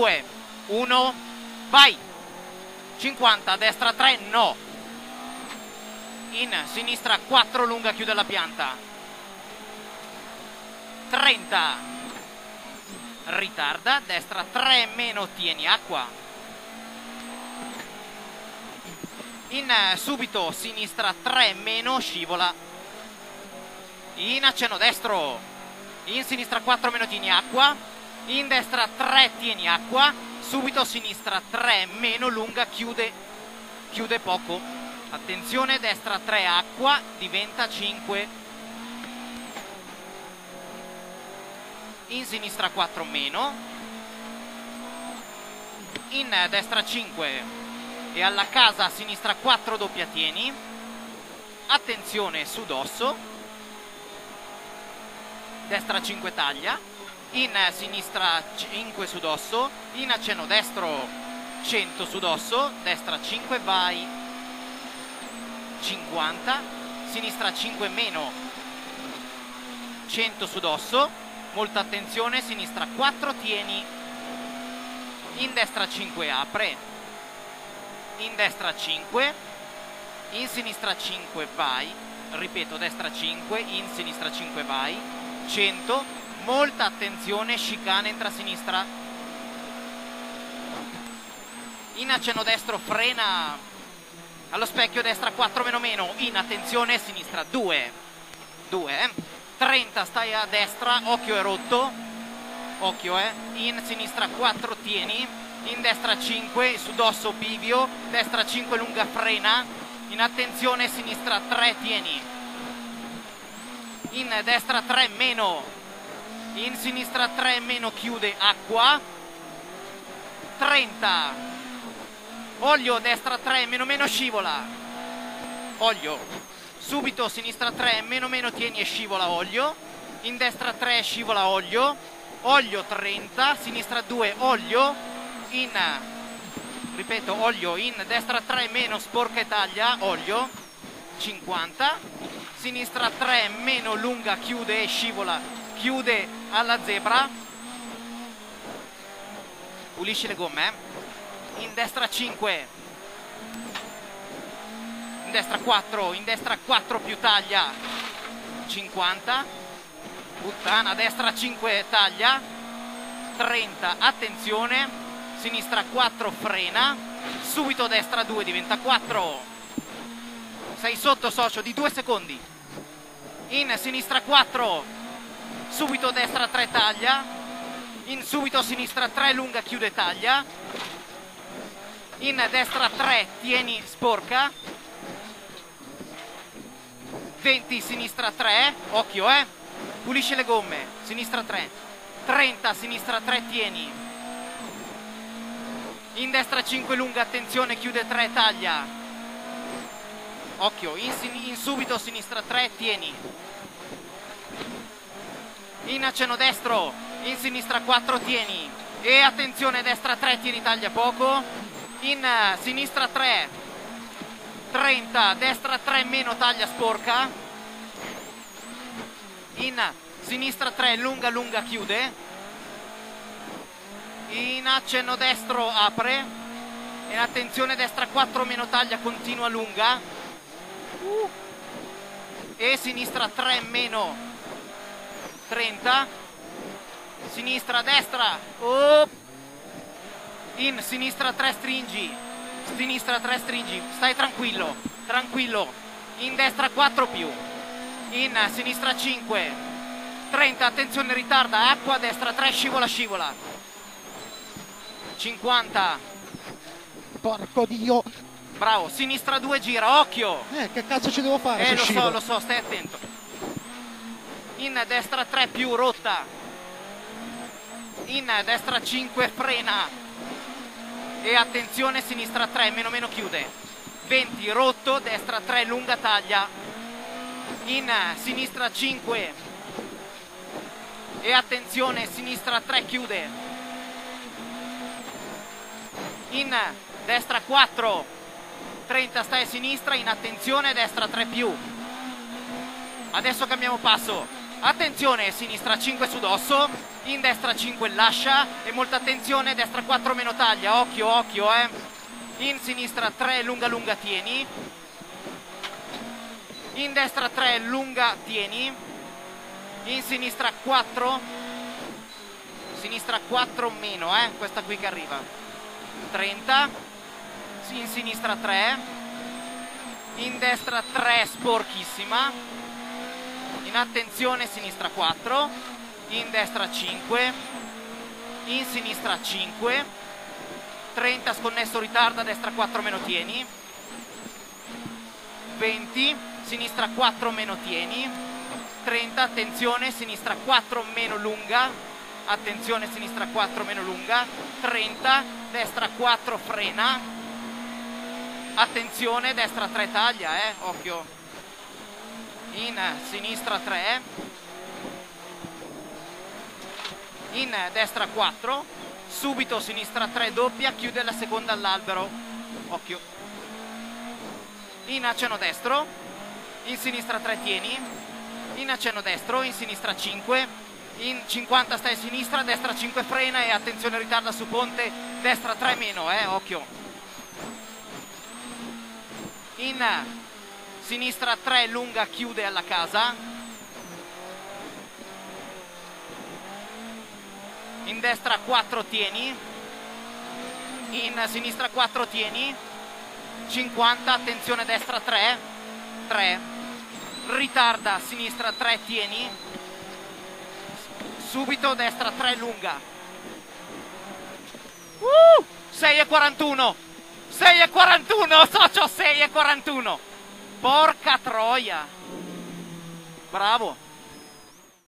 2, 1, vai. 50, destra 3, no. In sinistra 4, lunga, chiude la pianta. 30, ritarda, destra 3 meno, tieni acqua. In subito, sinistra 3 meno, scivola. In accenno destro, in sinistra 4 meno, tieni acqua. In destra 3, tieni acqua. Subito sinistra 3 meno, lunga, chiude poco. Attenzione, destra 3 acqua, diventa 5. In sinistra 4 meno. In destra 5 e alla casa a sinistra 4 doppia tieni. Attenzione su dosso. Destra 5 taglia. In sinistra 5 su dosso. In accenno destro 100 su dosso. Destra 5, vai. 50. Sinistra 5 meno, 100 su dosso. Molta attenzione, sinistra 4 tieni. In destra 5 apre. In destra 5. In sinistra 5 vai. Ripeto, destra 5, in sinistra 5 vai. 100. Molta attenzione, chicane, entra a sinistra. In accenno destro frena. Allo specchio destra 4 meno meno. In attenzione, sinistra 2. 30, stai a destra, occhio è rotto. Occhio in sinistra 4 tieni. In destra 5, su dosso bivio. Destra 5 lunga frena. In attenzione, sinistra 3 tieni. In destra 3 meno. In sinistra 3 meno, chiude acqua. 30. Olio, destra 3 meno meno, scivola. Olio. Subito sinistra 3 meno meno, tieni e scivola olio. In destra 3 scivola olio. Olio 30, sinistra 2 olio. In, ripeto, olio. In destra 3 meno, sporca e taglia, olio. 50. Sinistra 3 meno, lunga, chiude e scivola. Chiude alla zebra. Pulisci le gomme. In destra 5. In destra 4. In destra 4 più taglia. 50. Puttana, destra 5 taglia. 30, attenzione. Sinistra 4 frena. Subito destra 2 diventa 4. Sei sotto, socio, di 2 secondi. In sinistra 4. Subito destra 3 taglia. In subito sinistra 3 lunga, chiude taglia. In destra 3 tieni, sporca. 20, sinistra 3, occhio pulisce le gomme, sinistra 3. 30, sinistra 3 tieni. In destra 5 lunga, attenzione, chiude 3 taglia. Occhio, in subito sinistra 3 tieni. In accenno destro, in sinistra 4 tieni. E attenzione, destra 3 tieni, taglia poco. In sinistra 3, 30, destra 3 meno, taglia sporca. In sinistra 3 lunga lunga, chiude. In accenno destro apre. E attenzione, destra 4 meno, taglia, continua lunga. E sinistra 3 meno, 30. Sinistra destra. In sinistra 3 stringi. Sinistra 3 stringi. Stai tranquillo. Tranquillo. In destra 4 più. In sinistra 5. 30, attenzione, ritarda. Acqua, destra 3, scivola, scivola. 50. Porco Dio. Bravo. Sinistra 2, gira. Occhio. Che cazzo ci devo fare? Lo so, stai attento. In destra 3 più, rotta. In destra 5, frena. E attenzione, sinistra 3 meno meno, chiude. 20, rotto, destra 3 lunga, taglia. In sinistra 5 e attenzione, sinistra 3 chiude. In destra 4, 30, stai a sinistra. In attenzione, destra 3 più. Adesso cambiamo passo. attenzione, sinistra 5 su dosso, in destra 5 lascia e molta attenzione, destra 4 meno taglia, occhio, occhio, in sinistra 3 lunga lunga tieni, in destra 3 lunga tieni, in sinistra 4, sinistra 4 meno, questa qui che arriva, 30, in sinistra 3, in destra 3 sporchissima, in attenzione sinistra 4, in destra 5, in sinistra 5, 30 sconnesso ritarda, destra 4 meno tieni, 20, sinistra 4 meno tieni, 30, attenzione, sinistra 4 meno lunga, attenzione, sinistra 4 meno lunga, 30, destra 4 frena, attenzione, destra 3 taglia, occhio, in sinistra 3, in destra 4, subito sinistra 3 doppia, chiude la seconda all'albero, occhio, in accenno destro, in sinistra 3 tieni, in accenno destro, in sinistra 5, in 50 stai a sinistra, destra 5 frena e attenzione ritarda su ponte, destra 3 meno, occhio, in sinistra 3 lunga chiude alla casa, in destra 4 tieni, in sinistra 4 tieni, 50, attenzione destra 3, 3, ritarda sinistra 3 tieni, subito destra 3 lunga, 6,41, 6,41 socio, 6,41, porca troia, bravo.